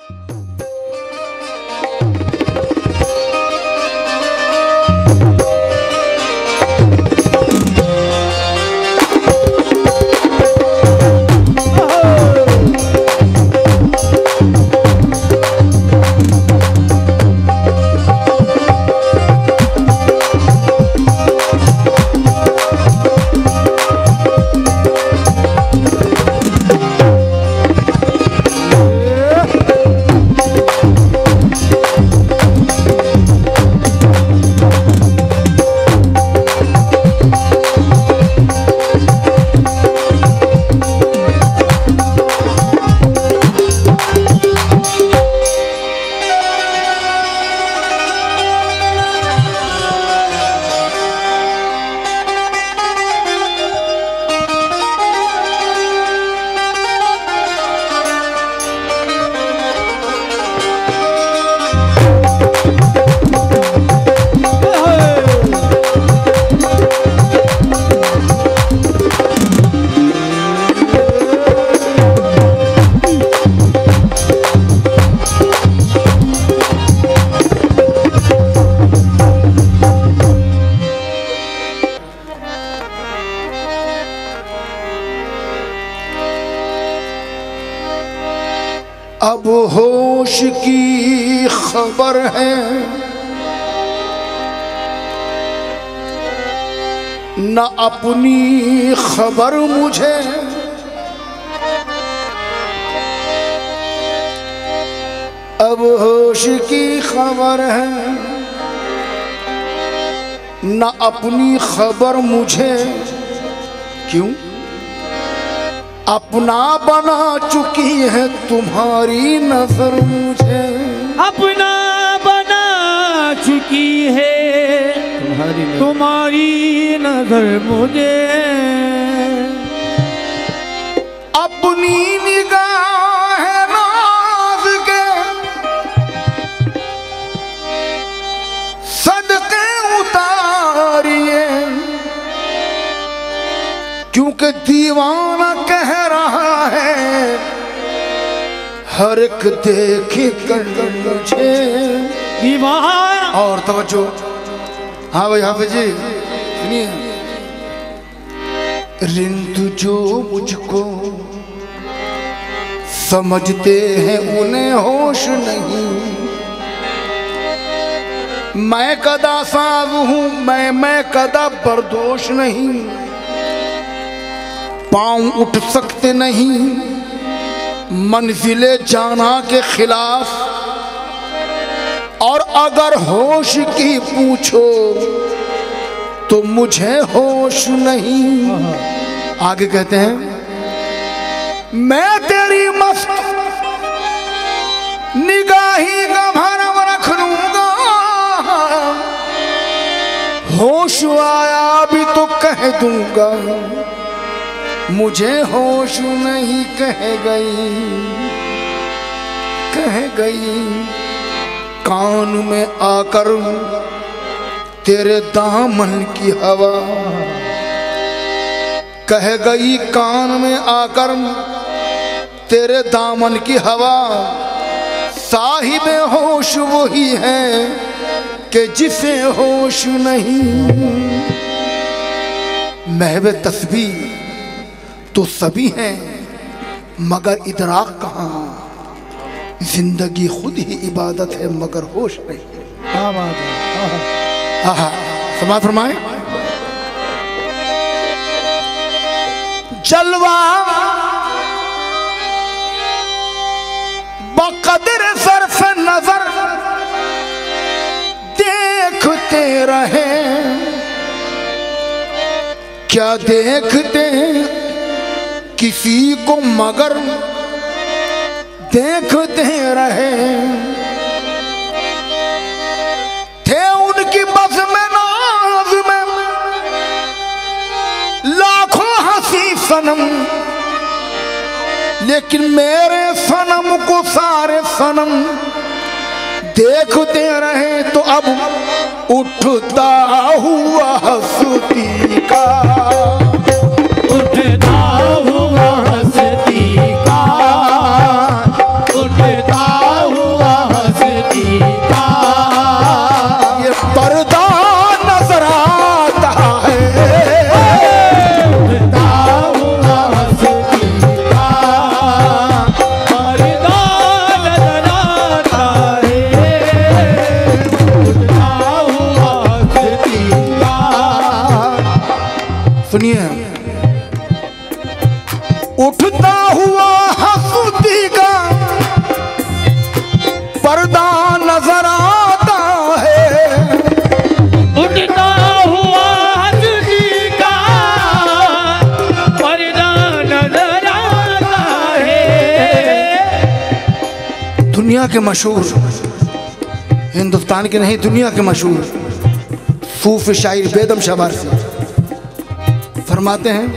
अब होश की खबर है न अपनी खबर मुझे, अब होश की खबर है न अपनी खबर मुझे। क्यों? अपना बना चुकी है तुम्हारी नजर मुझे, अपना बना चुकी है तुम्हारी नजर मुझे। अपनी निगाह नाज के सदके उतारिए, क्योंकि दीवाना कह रहा है हर एक देखे कर मुझे दीवाना। और तवज्जो, हाँ भाई हाफिज जी सुनिए। रिंद जो मुझको समझते हैं उन्हें होश नहीं, मैं कदा साज हूं मैं कदा बर्दोश नहीं। पांव उठ सकते नहीं मंजिले जाना के खिलाफ, और अगर होश की पूछो तो मुझे होश नहीं। आगे कहते हैं मैं तेरी मस्त निगाही का भरम रख लूंगा, होश आया भी तो कह दूंगा मुझे होश नहीं। कह गई कान में आकर तेरे दामन की हवा, कह गई कान में आकर तेरे दामन की हवा। साहिब होश वही है कि जिसे होश नहीं। महव तस्बीह तो सभी हैं मगर इदराक कहाँ, जिंदगी खुद ही इबादत है मगर होश नहीं। आहा, समाज फरमाए। जलवा बकदर सरफ नजर देखते रहे, क्या देखते किसी को मगर देखते रहे। थे उनकी बस में नाज में लाखों हंसी सनम, लेकिन मेरे सनम को सारे सनम देखते रहे। तो अब उठता हुआ हंसती का, उठता हुआ हंसती का, उठता दुनिया के मशहूर, हिंदुस्तान के नहीं दुनिया के मशहूर सूफी शायर बेदम शबार से फरमाते हैं,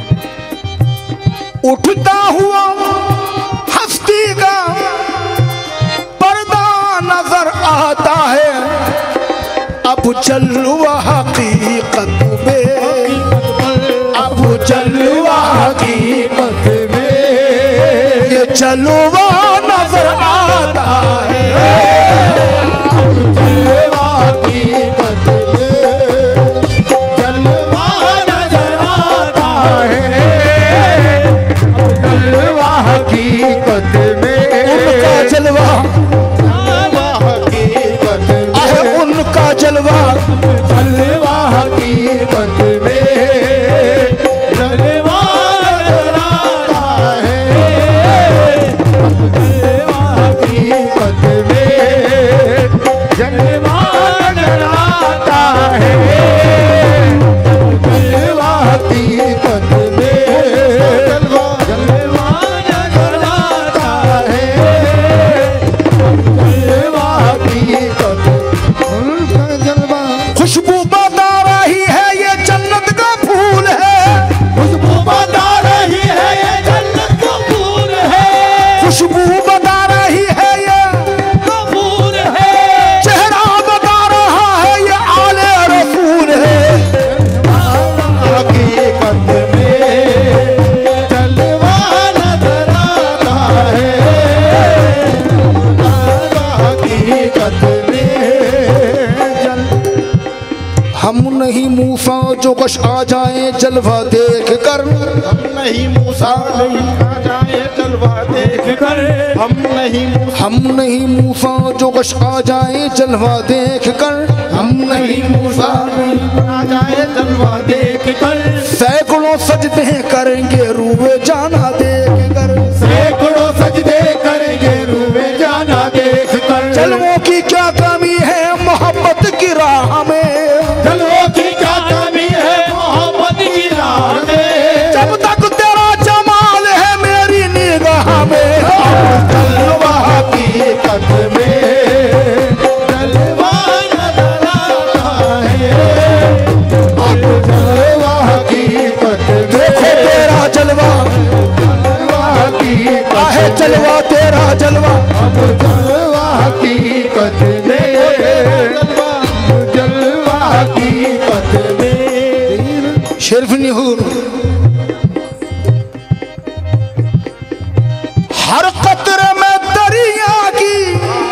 उठता हुआ हस्ती का पर्दा नजर आता है, अब जलवा हकीकत में, अब जलवा हकीकत में, ये जलवा नजर आता है, जलवा हकीकत में, जलवा नजर आता है, जलवा हकीकत में, उनका जलवा हकीकत में, उनका जलवा जलवा हकीकत में, जलवा नजर आता है, जलवा हकीकत में, जलवा नजर आता है, जलवा हकीकत में, जलवा नजर आता है, जलवा हकीकत, उनका जलवा। खुशबू बता रही है ये जन्नत का फूल है, खुशबू बता रही है ये जन्नत का फूल है, खुशबू बता रही है ये फूल है, चेहरा बता रहा है ये आले रसूल है, हकीकत में जलवा नजर आता है, हकीकत में जल। हम नहीं मूसा जो कश आ जाए जलवा देख कर, हम नहीं मूसा आ जाए जलवा देख कर, हम नहीं मूसा जो कश आ जाए जलवा देख कर, हम नहीं मूसा आ जाए जलवा देख कर, सैकड़ों सजदे करेंगे रूबे जाना देख कर, सैकड़ों सजदे करेंगे रूबे जाना देख कर, जलवों की क्या कमी है मोहब्बत की राह में, जलवों की क्या कमी है मोहब्बत की राह में, जब तक तेरा जमाल है मेरी निगाह में, जलवा हकीकत में, जलवा नजर आता है, जलवा हकीकत में, देखो तेरा जलवा, जलवा हकीकत है, जलवा तेरा जलवा, अब जलवा हकीकत में, जलवा हकीकत में। शेरफ निहूर हर कतरे में दरिया की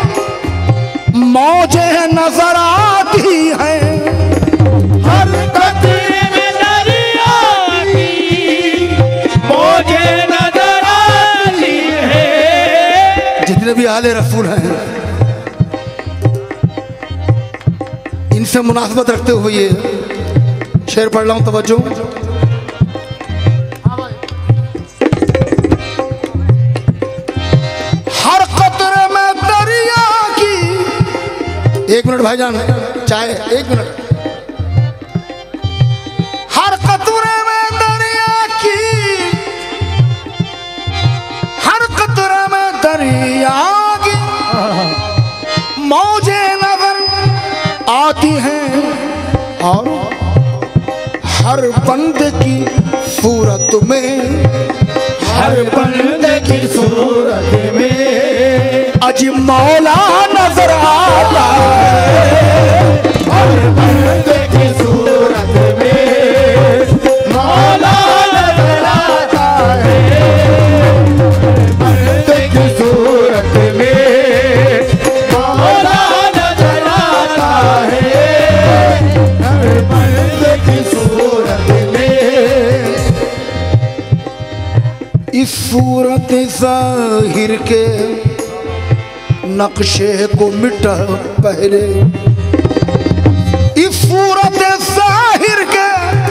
मौजें नजर आती हैं, हर कतरे में दरिया की मौजें नजर आती हैं। जितने भी आले रसूल हैं इनसे मुनासबत रखते हुए ये शेर पढ़ रहा हूं, तवज्जो। हर कतरे में दरिया की, एक मिनट भाईजान चाय, एक मिनट। हर कतरे में दरिया की, हर कतरे में दरिया की मौजें नजर आती हैं, और हर बंद की सूरत में, हर बंद की सूरत में अज मौला नजर आता है, हर बंद की सूरत में मौला नजर आता है, बंद की सूरत में मौला नजर आता है, हर बंद की सूरत में। इस सूरत ज़ाहिर के नक्शे को मिटा पहले, इस सूरत ज़ाहिर के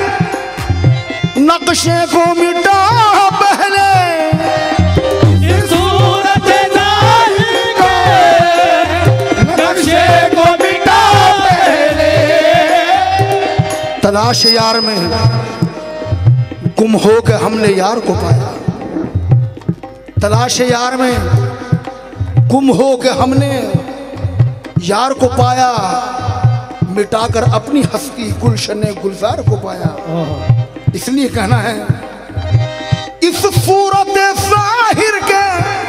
नक्शे को मिटा पहले, इस सूरत ज़ाहिर के नक्शे को मिटा पहले। तलाश यार में गुम हो के हमने यार को पाया, तलाश यार में गुम हो के हमने यार को पाया, मिटाकर अपनी हस्ती गुलशने गुलजार को पाया। इसलिए कहना है इस सूरत ज़ाहिर के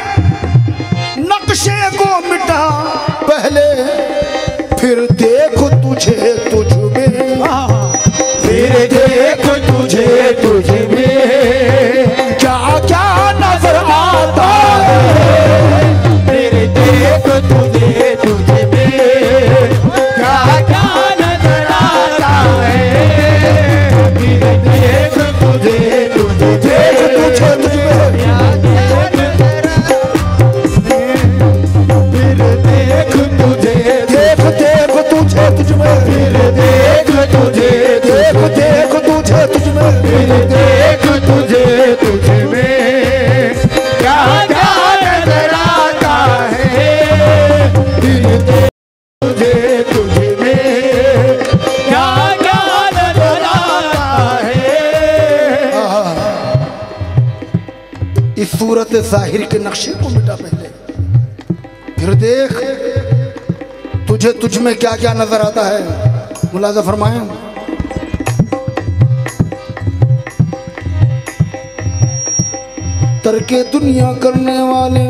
नक्शे को मिटा पहले, फिर देख तुझे तुझ में, फिर देख तुझे तुझ में क्या क्या नजर आता है। फिर देख तुझे तुझ में क्या क्या नजर आता है। फिर देख तुझे तुझ में तुझे तुझ में क्या क्या नजर आता है। फिर देख तुझे देख देख तुझे तुझ में, फिर देख तुझे देख देख तुझे तुझ में, फिर देख तुझे तुझ में क्या क्या नजर आता है। फिर देख तुझे तुझ में क्या क्या नजर आता है। इस सूरत ज़ाहिर के नक्शे को मिटा पहले, फिर देख तुझे तुझ में क्या क्या नजर आता है। मुलाजा फरमाएं तरके दुनिया करने वाले,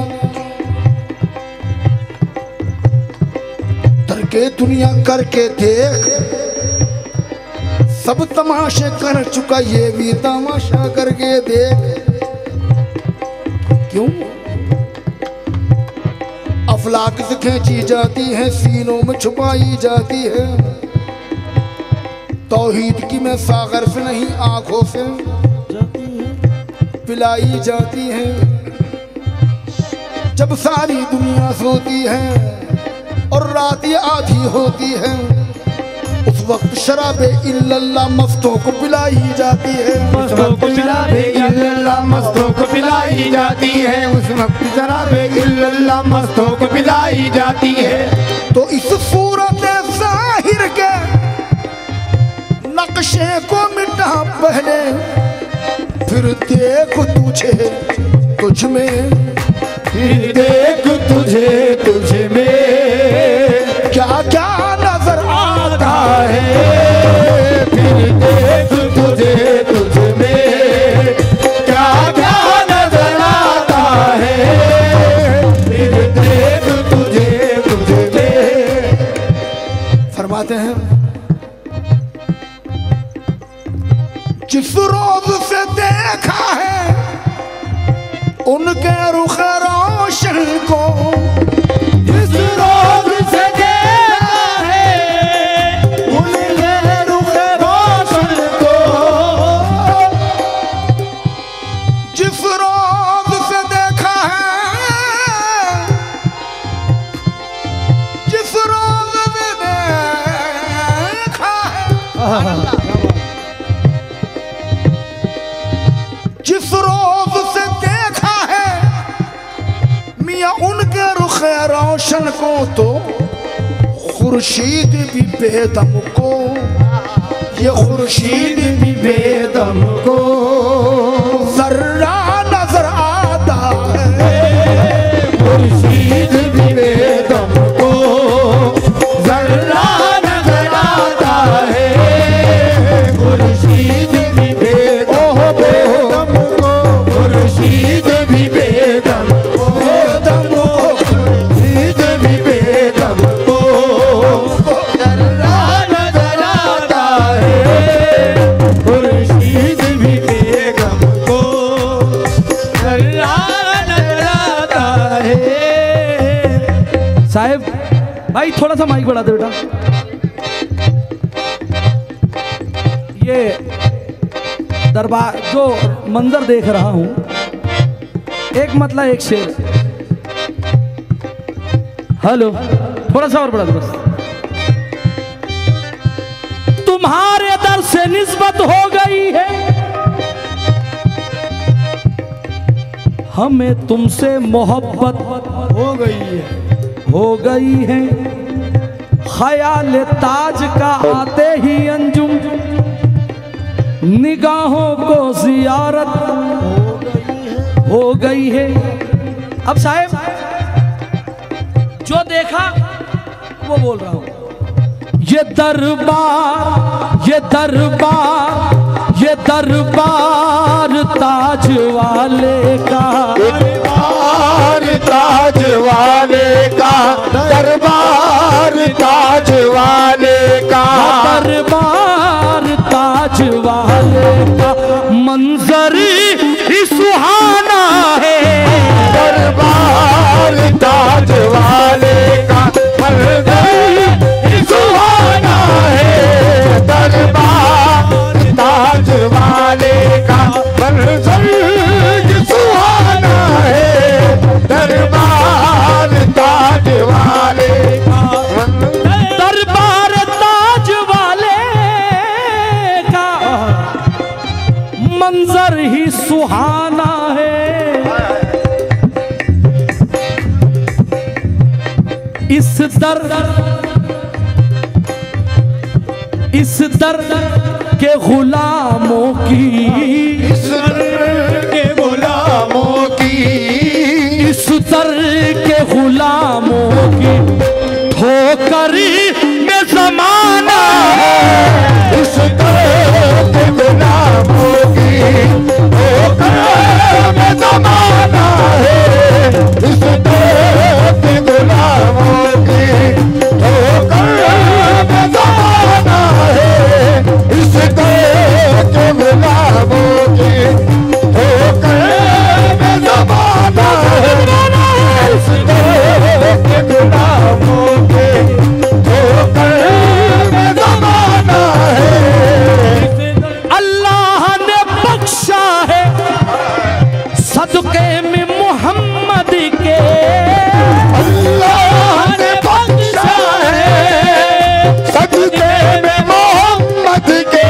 तरके दुनिया करके देख, सब तमाशे कर चुका ये भी तमाशा करके देख। क्यों अफलाक से खींची जाती है, सीनों में छुपाई जाती है। तौहीद की मैं सागर से नहीं आंखों से पिलाई जाती है। जब सारी दुनिया सोती है और रात आधी होती है, उस वक्त शराबे इल्लल्लाह मस्तों को पिलाई जाती है। उस वक्त शराबे इल्लल्लाह मस्तों को पिलाई जाती है। उस वक्त शराबे इल्लल्लाह मस्तों को पिलाई जाती है। तो इस सूरत ज़ाहिर के नक्शे को मिटा पहले, फिर देख तुझे तुझ में, फिर देख तुझे तुझ में क्या क्या नजर आता है। फिर देख तुझे तुझ में क्या क्या नजर आता है। फिर देख तुझे तुझ में। फरमाते हैं जिस रोज से देखा है उनके रुख रोशन को, जिस रोज से देखा है उनके रुख रोशन को, जिस रोज से देखा है, जिस रोज से देखा है, जिस रोज से देखा है मियाँ उनके रुख रोशन को, तो खुर्शीद भी बेदम को, ये खुर्शीद भी बेदम को जर्रा नजर आता है। खुर्शीद भी बेदम को जर्रा नजर आता है। खुर्शीद भी बेदम को, खुर्शीद भी बेदम को, खुर्शीद भी बेदम को जर्रा नजर आता है। खुर्शीद भी बेगम को जर्रा नजर आता है। साहब भाई थोड़ा सा माइक बढ़ा दो बेटा। ये दरबार जो मंजर देख रहा हूं, एक मतलब एक शेर। हेलो थोड़ा सा और बढ़ा दो बस। तुम्हारे दर से निस्बत हो गई है, हमें तुमसे मोहब्बत हो गई है। हो गई है। ख्याल ताज का आते ही अंजुम, निगाहों को जियारत हो गई है। अब साहब जो देखा वो बोल रहा हूं। ये दरबार, ये दरबार, ये दरबार ताज वाले का, दरबार ताज वाले का, दरबार ताज वाले का, दरबार ताज वाले का मंजर ही सुहाना है। दरबार ताज वाले का मंजर ही सुहाना है। दरबार ताज वाले का मंजर ही सुहाना है। दरबार ताज वाले का दरबार ताज वाले का मंजर ही सुहाना है। इस दर के गुलामों की, इस दर के गुलामों की, इस दर के गुलामों की ठोकरी में जमाना है। इस दर के गुलामों की ठोकर में जमाना है। इस दर के गुलामों की ठोकर में जमाना है। इस दर के गुलामों की ठोकर में जमाना है। इस दर के गुलामों की ठोकर में जमाना है। अल्लाह ने बख्शा है सदके में मोहम्मद के, अल्लाह ने बख्शा है सदके में मोहम्मद के।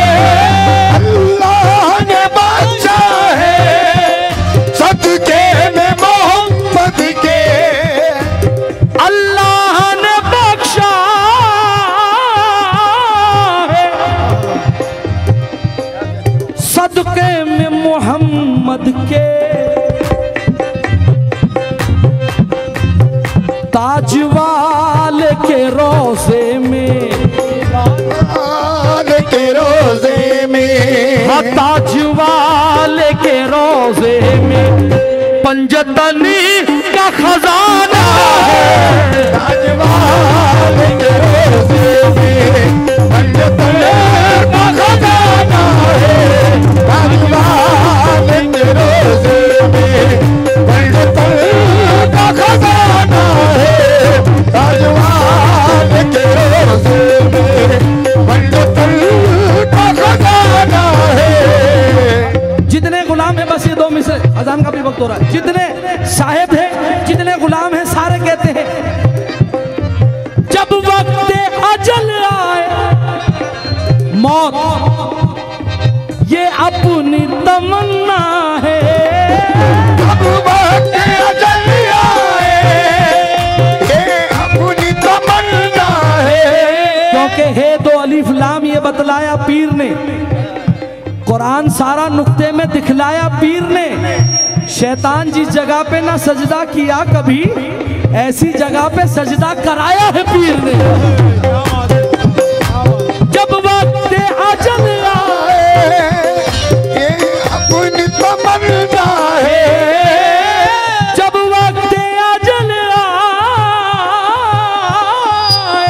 अल्लाह ने बख्शा है सदके में मोहम्मद के। अल्लाह ने बख्शा है सदके में मोहम्मद के। ताजवाल के रोजे में, ताज के रोजे में, हाँ ताजवाल के रोजे में पंजतनी का खजाना है। ताजवाल के रोजे में पंजतन का खजाना है। ताजवाल के रोजे में पंजतन का खजाना है। ताजवाल के रोजे में पंजतन का खजाना है। जितने गुलाम है, बस ये 2 मिसरे, अजान का भी वक्त हो रहा है। जितने साहेब हैं, जितने गुलाम हैं, सारे कहते हैं जब वक्त अजल आए मौत ये अपनी तमन्ना है। जब वक्त अजल आए ये अपनी तमन्ना है। क्योंकि है 2 अलीफ लाम ये बतलाया पीर ने, कुरान सारा नुक्ते में दिखलाया पीर ने। शैतान जिस जगह पे ना सजदा किया कभी, ऐसी जगह पे सजदा कराया है पीर ने। जब वक्त अजल आए ये अपनी तमन्ना है। जब वक्त अजल आए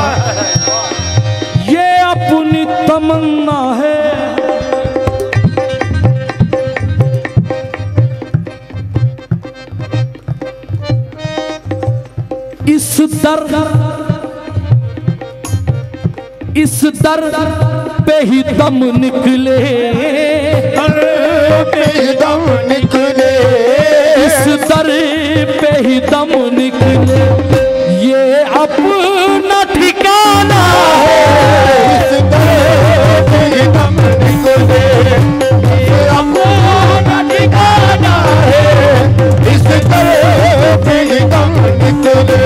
ये अपनी तमन्ना है। इस दर पे ही दम निकले, पे दम निकले। इस दर पे ही दम निकले ये अपना ठिकाना है। इस दर पे दम निकले ये अपना ठिकाना है। इस दर पे दम निकले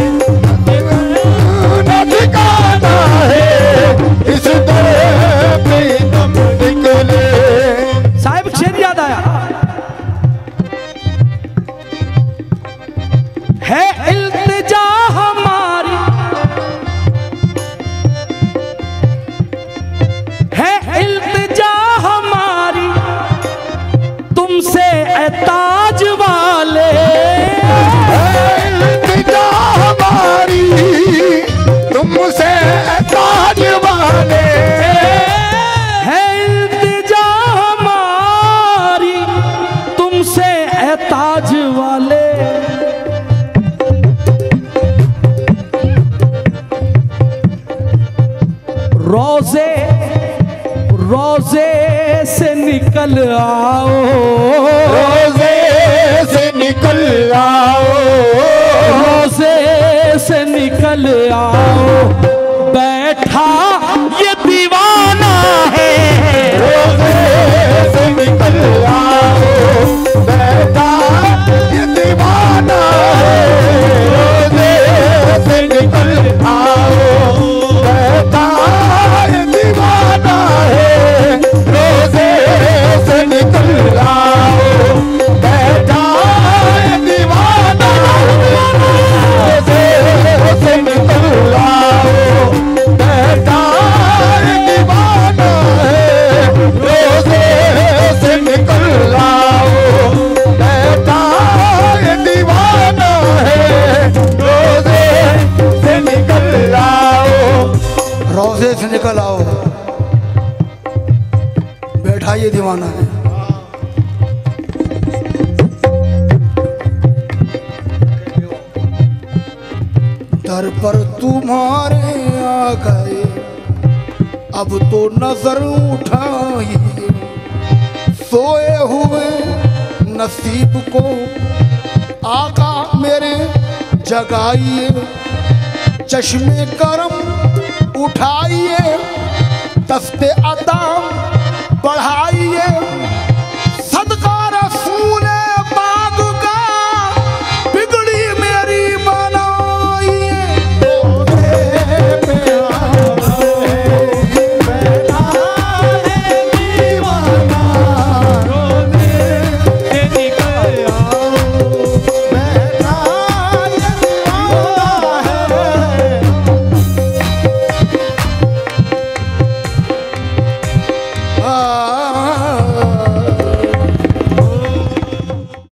अपना ठिकाना है। इस दर पे दम निकले। साहिब शेर याद आया है इल्तिजा रोजे रोजे से निकल आओ, रोजे से निकल आओ, रोजे से निकल आओ, बैठा ये दीवाना है। रोजे से निकल आओ, बैठा ये दीवाना है। रोजे से निकल आओ, बैठा ये दीवाना है। रोजे से निकल आओ, बैठा ये दीवाना है। रोजे से निकल आओ, बैठा ये दीवाना है। रोजे से निकल आओ, बैठा ये दीवाना है। रोजे से निकल आओ, रोजे से निकल आओ, बैठा ये दीवाना है। दर पर तुम्हारे आ गए, अब तो नजर उठाइए, सोए हुए नसीब को आका मेरे जगाइए। चश्मे करम उठाइए, दस्ते अता बढ़ाइए,